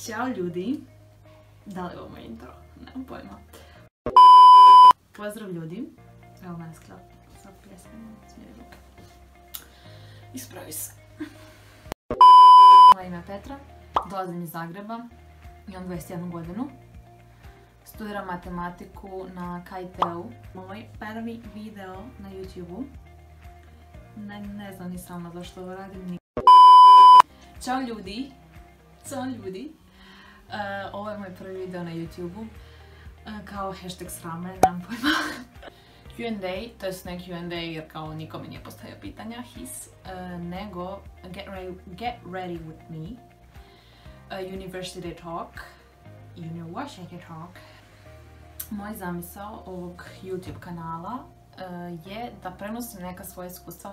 Ćao ljudi, da li je ovo moj intro? Nemam pojma. Pozdrav ljudi, evo meskla sa pjesmom, smijeri ruke. Ispravi se. Moje ime je Petra, dolazim iz Zagreba, imam 21 godinu. Studiram matematiku na KIT-u. Moj prvi video na YouTube-u. Ne znam ni sama zašto ovo radim. Ćao ljudi. Ćao ljudi. Ovo je moj prvi video na YouTube-u. Kao hashtag srame, nemam pojma. Q&A, to jest ne Q&A jer kao niko mi nije postavio pitanja, nego get ready with me. University talk. University talk. Moj zamisao ovog YouTube kanala je da prenosim neka svoja iskustva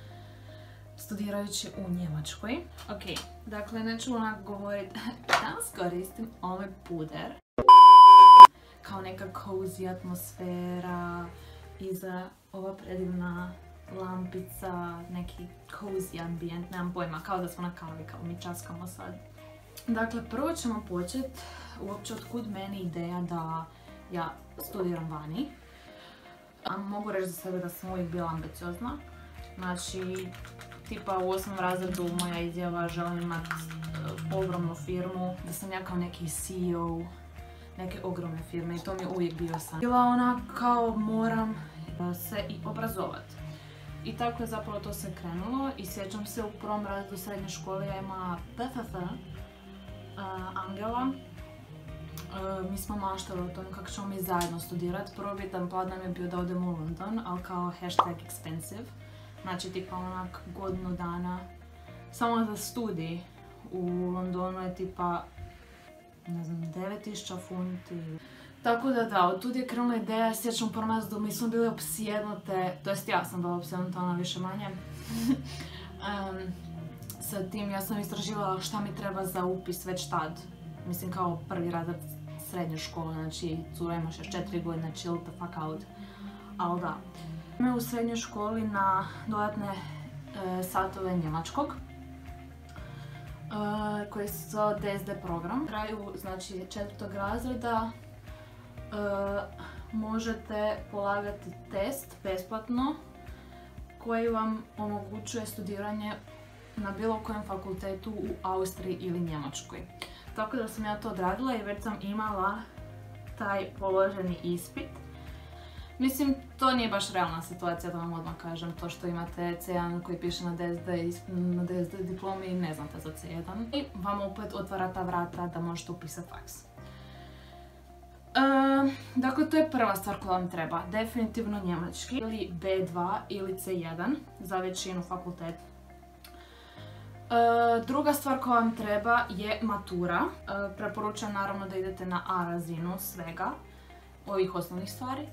studirajući u Njemačkoj. Ok, dakle neću onak govoriti, danas koristim ovaj puder. Kao neka cozy atmosfera, iza ova predivna lampica, neki cozy ambijent, nemam pojma, kao da smo na kavi, kao mi časkamo sad. Dakle, prvo ćemo početi uopće otkud meni ideja da ja studiram vani. Mogu reći za sebe da sam uvijek bila ambiciozna. Znači, tipa u 8. razredu moja izjava želim imati ogromnu firmu, da sam ja kao neki CEO neke ogromne firme i to mi je uvijek bio san. Bila ona kao moram se i obrazovati. I tako je zapravo to se krenulo i sjećam se u prvom razredu srednje škole ja imala PFF, Angela. Mi smo maštali o tom kako ćemo mi zajedno studirati. Prvobitan plan nam je bio da odemo u London, ali kao hashtag expensive. Znači tipa onak godinu dana samo za studij u Londonu je tipa ne znam 9000 funti. Tako da, od tud je krenula ideja, sjećam prvo nas da mi smo bili opsjednute, to jest ja sam bila opsjednuta, ona više manje. Sa tim ja sam istraživala šta mi treba za upis već tad. Mislim kao prvi razred srednje škole, znači cura imaš još 4 godine, chill the fuck out. Ali da. Me u srednjoj školi na dodatne satove njemačkog koji se zove DSD program. Na kraju, znači 4. razreda možete polagati test besplatno koji vam omogućuje studiranje na bilo kojem fakultetu u Austriji ili Njemačkoj. Tako da sam ja to odradila i već sam imala taj položeni ispit. Mislim, to nije baš realna situacija da vam odmah kažem, to što imate C1 koji piše na DSD diplomi i ne znate za C1. I vam opet otvara ta vrata da možete upisati faks. Dakle, to je prva stvar koja vam treba. Definitivno njemački ili B2 ili C1 za većinu fakulteta. Druga stvar koja vam treba je matura. Preporučujem naravno da idete na A razinu svega ovih osnovnih stvari.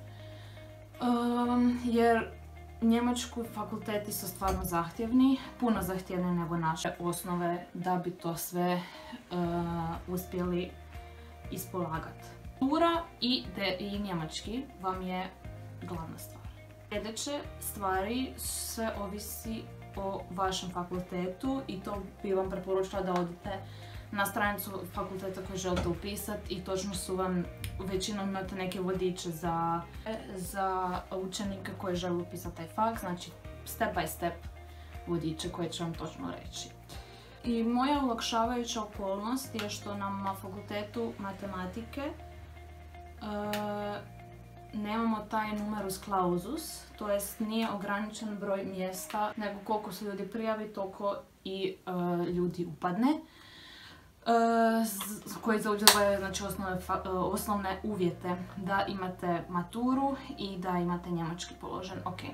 Jer njemački fakulteti su stvarno zahtjevni, puno zahtjevniji nego naše osnove da bi to sve uspjeli ispolagati. Matura i njemački vam je glavna stvar. Sljedeće stvari sve ovisi o vašem fakultetu i to bi vam preporučila da odete na stranicu fakulteta koji želite upisati i točno su vam, većinom imate neke vodiče za učenike koji žele upisati taj faks, znači step by step vodiče koje će vam točno reći. I moja olakšavajuća okolnost je što nam na fakultetu matematike nemamo taj numerus clausus, to jest nije ograničen broj mjesta, nego koliko se ljudi prijavi, toliko i ljudi upadne. Koji zauzimaju znači, osnovne uvjete da imate maturu i da imate njemački položen. Okay.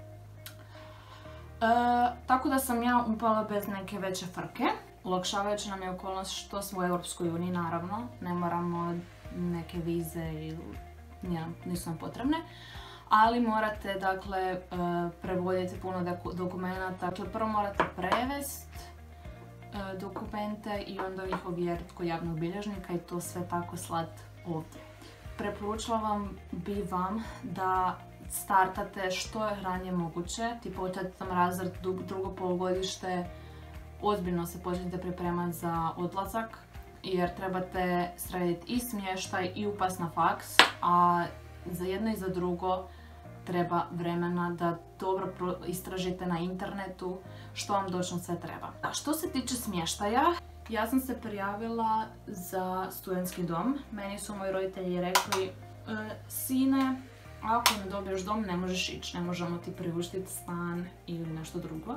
Tako da sam ja upala bez neke veće frke. Olakšavajuća nam je okolnost što smo u Europskoj uniji, naravno. Ne moramo neke vize ili nisu nam potrebne. Ali morate, dakle, prevoditi puno dokumenata. Dakle, prvo morate prevesti dokumente i onda ih ovjeriti kod javnog bilježnika i to sve tako slati ovdje. Preporučila bi vam da startate što je ranije moguće, tipa u 4. razred, drugo polugodište, ozbiljno se počnete pripremati za odlazak jer trebate srediti i smještaj i upas na faks, a za jedno i za drugo treba vremena da dobro istražite na internetu što vam točno sve treba. A što se tiče smještaja, ja sam se prijavila za studentski dom. Meni su moji roditelji rekli, sine, ako ne dobiješ dom ne možeš ići, ne možemo ti priuštiti stan ili nešto drugo.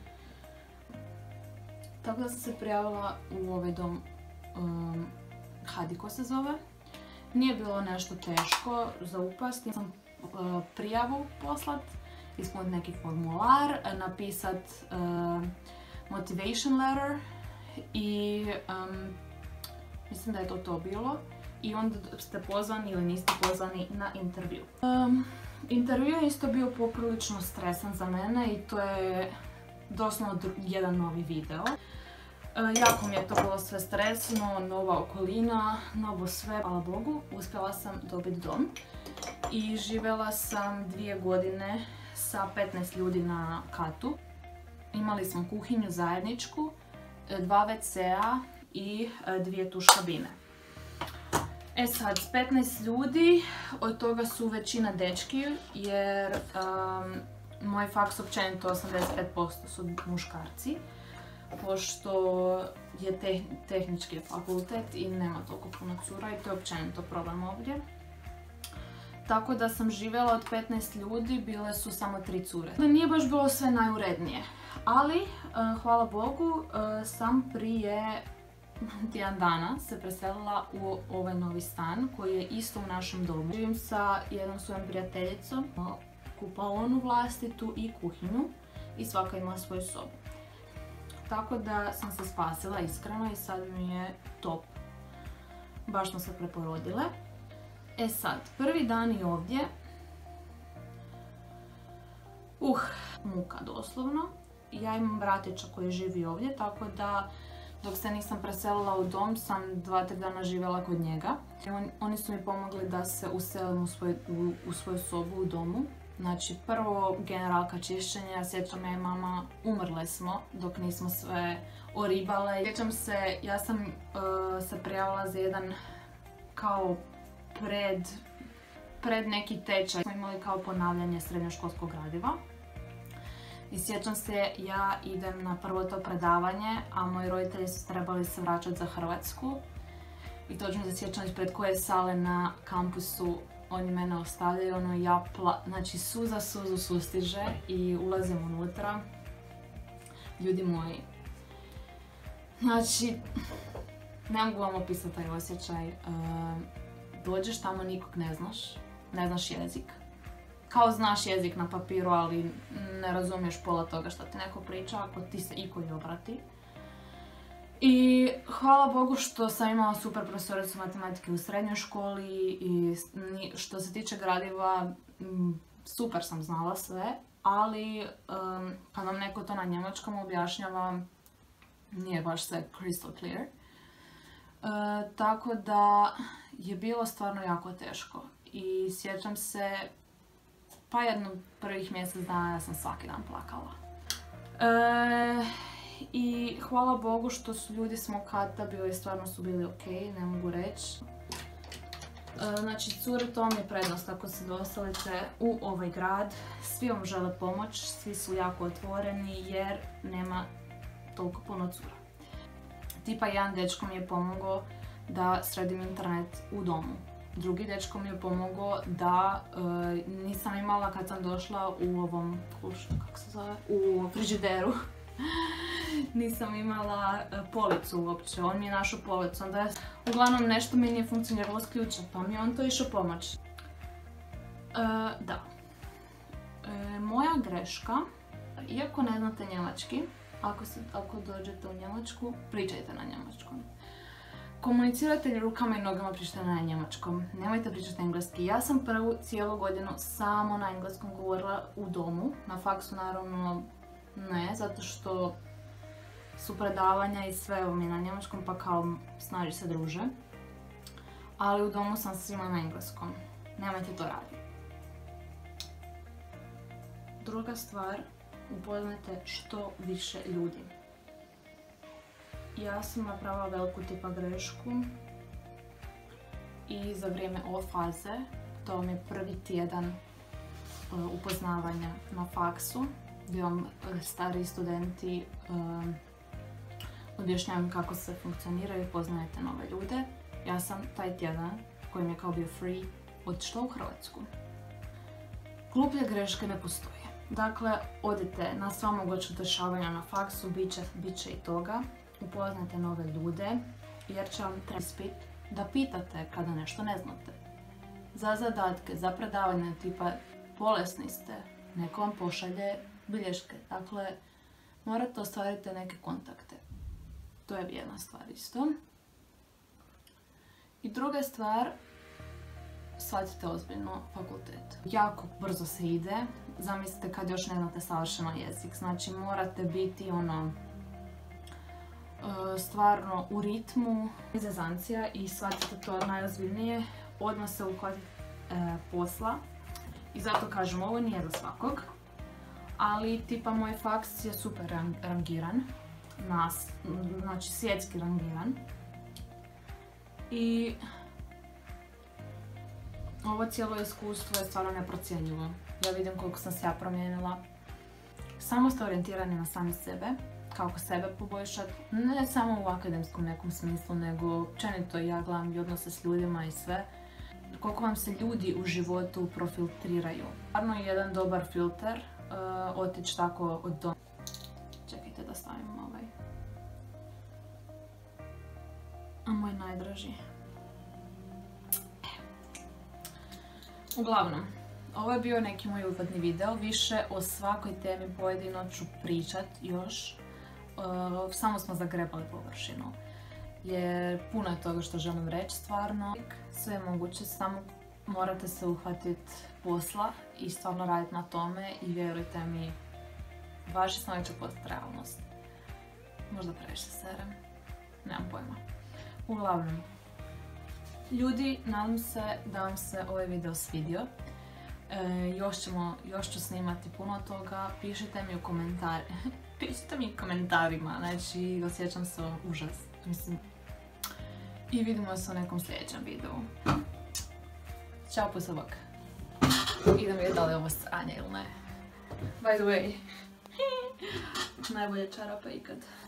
Tako da sam se prijavila u ovaj dom, Hadiko se zove. Nije bilo nešto teško za upast, sam prijavu poslat, ispuniti neki formular, napisat motivation letter i mislim da je to bilo. I onda ste pozvani ili niste pozvani na intervju. Intervju je isto bio poprilično stresan za mene i to je doslovno jedan novi video. Jako mi je to bilo sve stresno, nova okolina, novo sve. Hvala Bogu, uspjela sam dobiti dom i živjela sam 2 godine sa 15 ljudi na katu. Imali smo kuhinju zajedničku, 2 WC-a i 2 tuš kabine. E sad, s 15 ljudi, od toga su većina dečki, jer moj faks općenito 85% su muškarci, pošto je tehnički fakultet i nema toliko puno cura i to je općenito problem ovdje. Tako da sam živjela od 15 ljudi, bile su samo 3 cure. Nije baš bilo sve najurednije, ali hvala Bogu sam prije tjedan dana se preselila u ovaj novi stan koji je isto u našem domu. Živim sa jednom svojom prijateljicom, kupaonu vlastitu i kuhinju i svaka ima svoju sobu. Tako da sam se spasila iskreno i sad mi je top. Baš smo se preporodile. E sad, prvi dan i ovdje. Muka doslovno. Ja imam bratića koji živi ovdje, tako da dok se nisam preselila u dom sam 2-3 dana živjela kod njega. Oni su mi pomogli da se uselim u svoju sobu u domu. Znači prvo generalka čišćenja, sjećam ja i mama, umrle smo dok nismo sve oribale. Sjećam se, ja sam se prijavila za jedan kao pred neki tečaj. Smo imali kao ponavljanje srednjoškolskog gradiva. I sjećam se, ja idem na prvo to predavanje, a moji roditelji su trebali se vraćati za Hrvatsku. I točno se sjećam ispred koje sale na kampusu oni mene ostavljaju, znači suza suzu sustiže i ulazim unutra. Ljudi moji, znači, ne mogu vam opisati taj osjećaj. Dođeš tamo, nikog ne znaš jezik. Kao znaš jezik na papiru, ali ne razumiješ pola toga što ti neko priča ako ti se ikoji obrati. I hvala Bogu što sam imala super profesoricu matematike u srednjoj školi i što se tiče gradiva super sam znala sve, ali kad vam neko to na njemačkom objašnjava nije baš sve crystal clear. Tako da je bilo stvarno jako teško i sjećam se, pa jedno prvih mjesec dana ja sam svaki dan plakala. I hvala Bogu što su ljudi s mog kata stvarno su bili ok, ne mogu reći. Znači, cure, to mi je prednost ako se doselite u ovaj grad. Svi vam žele pomoć, svi su jako otvoreni jer nema toliko puno cura. Tipa, jedan dečko mi je pomogao da sredim internet u domu. Drugi dečko mi je pomogao da nisam imala kad sam došla u ovom, kako se zove, u frižideru. Nisam imala policu uopće, on mi je našao policu, onda je uglavnom nešto mi nije funkcioniralo s ključem, pa mi je on to išao pomoć. Da. Moja greška, iako ne znate njemački, ako dođete u Njemačku, pričajte na njemačkom. Komunicirajte rukama i nogama, pričajte na njemačkom, nemojte pričati engleski. Ja sam prvu cijelu godinu samo na engleskom govorila u domu, na faksu naravno ne, zato što su predavanja i sve mi na njemačkom, pa kao snaži se druže. Ali u domu sam svima na engleskom. Nemojte to raditi. Druga stvar, upoznajte što više ljudi. ja sam napravila veliku tipa grešku i za vrijeme ove faze, to mi je prvi tjedan upoznavanja na faksu, gdje vam stariji studenti objašnjavaju kako se funkcioniraju i poznajete nove ljude. Ja sam taj tjedan, koji mi je kao bio free, otišla u Hrvatsku. Gluplje greške ne postoje. Dakle, odite na sva moguća dešavanja na faksu, bit će i toga. Upoznajte nove ljude, jer će vam trebati da pitate kada nešto ne znate. Za zadatke, za predavanje tipa bolesni ste, neko vam pošalje bilješke. Dakle, morate ostvariti neke kontakte. To je jedna stvar isto. I druga stvar, shvatite ozbiljno fakultet. Jako brzo se ide, zamislite kad još ne znate savršeno jezik. Znači morate biti stvarno u ritmu, izazancija i shvatite to najozbiljnije, odmah se uhvatiti posla. I zato kažem, ovo nije za svakog, ali tipa moj faks je super rangiran, znači svjetski rangiran. I ovo cijelo iskustvo je stvarno neprocjenjivo. Ja vidim koliko sam se ja promijenila. Samo ste orijentirani na sami sebe, kako sebe poboljšati, ne samo u akademskom nekom smislu, nego općenito ja gledam i odnose s ljudima i sve. Koliko vam se ljudi u životu profiltriraju. Stvarno je jedan dobar filter otići tako od doma. Čekajte da stavim ovaj. A moj najdraži. Uglavnom, ovo je bio neki moj uvodni video. Više o svakoj temi pojedino ću pričat još. Samo smo zagrebali površinu. Jer puno je toga što želim reći stvarno. Sve je moguće, samo morate se uhvatiti posla i stvarno raditi na tome i vjerujte mi, vaši snovi će postati realnost. Možda previše serem, nemam pojma. Uglavnom, ljudi, nadam se da vam se ovaj video svidio. Još ću snimati puno toga, pišite mi u komentarima, znači osjećam se užas, mislim. I vidimo se u nekom sljedećem videu. Ćao, pusa, bok. Idem vidjeti da li je ovo sranje ili ne. By the way, najbolje čarape ikad.